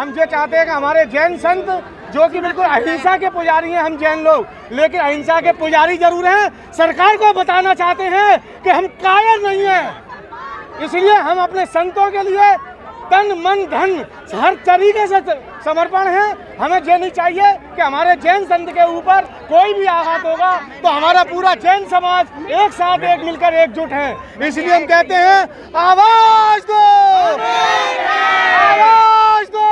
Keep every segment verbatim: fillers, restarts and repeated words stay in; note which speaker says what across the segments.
Speaker 1: हम ये चाहते हैं कि हमारे जैन संत जो कि बिल्कुल अहिंसा के पुजारी हैं, हम जैन लोग, लेकिन अहिंसा के पुजारी जरूर हैं, सरकार को बताना चाहते हैं कि हम कायर नहीं हैं। इसलिए हम अपने संतों के लिए तन मन धन हर तरीके से समर्पण है। हमें ये नहीं चाहिए कि हमारे जैन संत के ऊपर कोई भी आघात होगा तो हमारा पूरा जैन समाज एक साथ एक मिलकर एकजुट है। इसलिए हम कहते हैं आवाज दो, आवाज दो।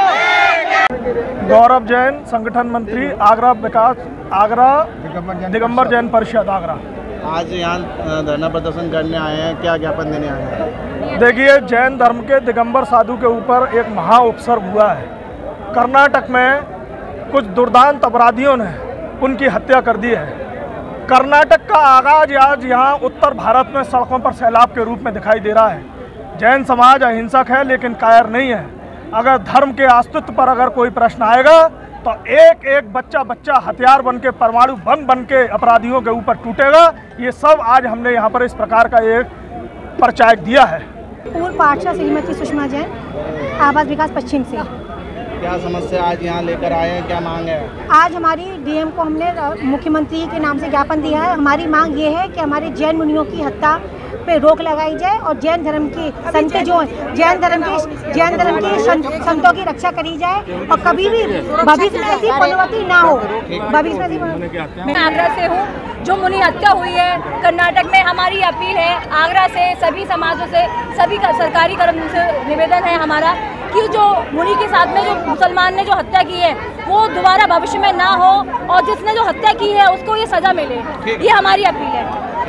Speaker 2: गौरव जैन, संगठन मंत्री, आगरा विकास, आगरा दिगंबर जैन परिषद आगरा।
Speaker 3: आज यहाँ धरना प्रदर्शन करने आए हैं, क्या ज्ञापन देने आए हैं?
Speaker 2: देखिए, जैन धर्म के दिगंबर साधु के ऊपर एक महा उपसर्ग हुआ है। कर्नाटक में कुछ दुर्दांत अपराधियों ने उनकी हत्या कर दी है। कर्नाटक का आगाज आज यहाँ उत्तर भारत में सड़कों पर सैलाब के रूप में दिखाई दे रहा है। जैन समाज अहिंसक है लेकिन कायर नहीं है। अगर धर्म के अस्तित्व पर अगर कोई प्रश्न आएगा तो एक एक बच्चा बच्चा हथियार बन के, परमाणु बम बन के अपराधियों के ऊपर टूटेगा। ये सब आज हमने यहाँ पर इस प्रकार का एक परिचायक दिया है।
Speaker 4: पूर्व पार्षद श्रीमती सुषमा जैन, आवास विकास पश्चिम से।
Speaker 3: क्या समस्या आज यहाँ लेकर आए हैं, क्या मांग है?
Speaker 4: आज हमारी डीएम को हमने मुख्यमंत्री के नाम से ज्ञापन दिया है। हमारी मांग ये है कि हमारे जैन मुनियों की हत्या पे रोक लगाई जाए और जैन धर्म की संत जो जैन धर्म की जैन धर्म की संतों की रक्षा करी जाए और कभी भी भविष्य में ऐसी पुनरावृत्ति ना हो। भविष्य में
Speaker 5: मैं आगरा से हूँ, जो मुनि हत्या हुई है कर्नाटक में, हमारी अपील है आगरा से सभी समाजों से, सभी का सरकारी कर्म से निवेदन है हमारा कि जो मुनि के साथ में जो मुसलमान ने जो हत्या की है वो दोबारा भविष्य में ना हो और जिसने जो हत्या की है उसको ये सजा मिले। ये हमारी अपील है।